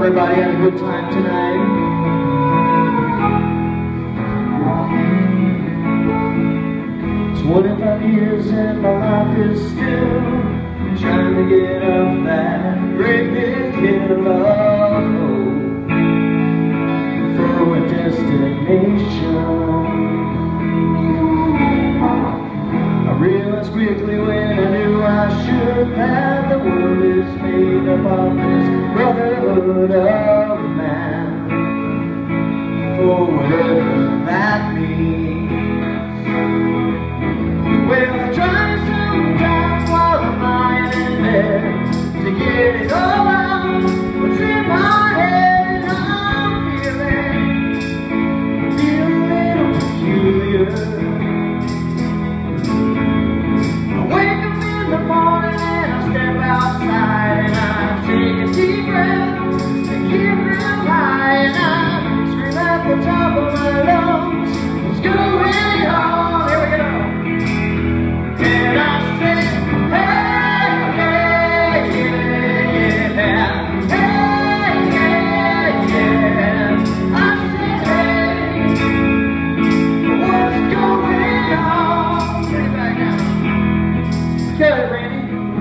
everybody had a good time tonight. 25 years and my life is still trying to get up that great big hill of hope for a destination. I realized quickly when I knew I should that the world is made up of this brotherhood of man, for whatever that means. Well, I try sometimes while I'm lying in bed to get it all out what's in my head, and I'm feeling a little peculiar. I wake up in the morning and I step outside and I take a deep breath and get real high and I scream at the top of my lungs, what's going on? Here we go. And I say, hey, hey, yeah, yeah, hey, yeah, yeah. I say, hey, what's going on? Bring it back now. Get it, Randy.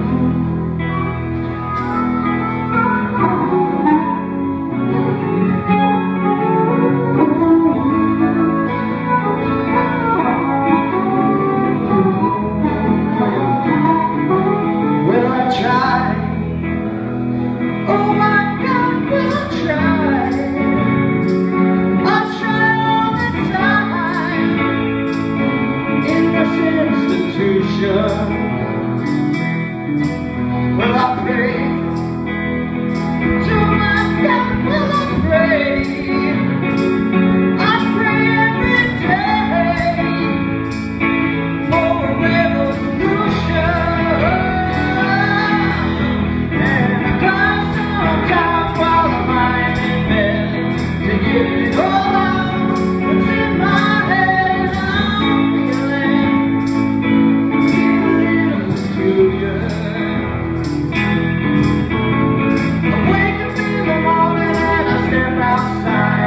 Well, I pray to my God, well, I pray every day for a revolution. And I cry sometimes while I'm lying in bed to get it all out what's in my head. I'm feeling peculiar. I wake up in the morning and I step outside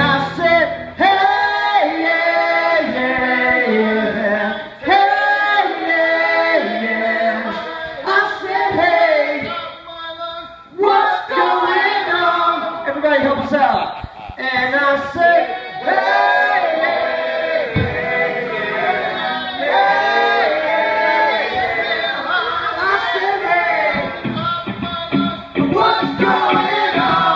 I said, hey, yeah, yeah, yeah. Hey, yeah, yeah. I said, hey, what's going on? Everybody help us out. And I said, hey, yeah, yeah, yeah. I said, hey, what's going on?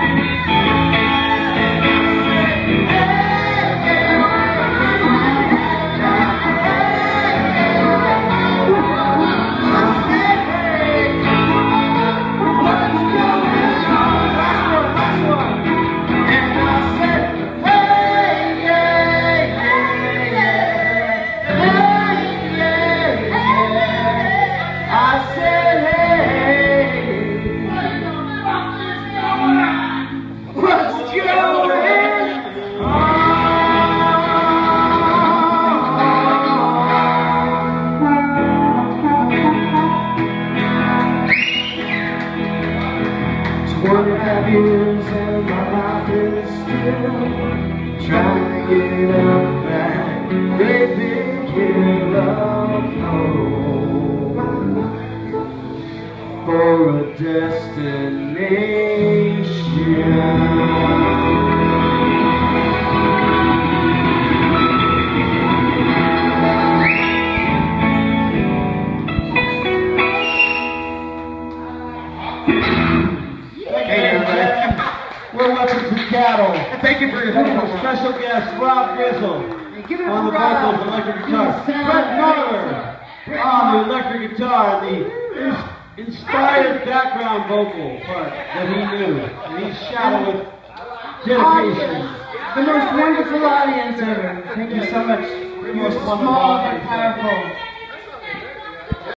Years and my life is still trying to get up that great big hill of hope for a destination. We're welcome to Seattle. Thank you for your help. Special guest, Rob Grizzle, on the vocals, electric guitar. Marlar on the electric guitar, the inspired background vocal part that he knew. And he shouted with dedication. The most wonderful audience ever. Thank you so much. You're small but powerful.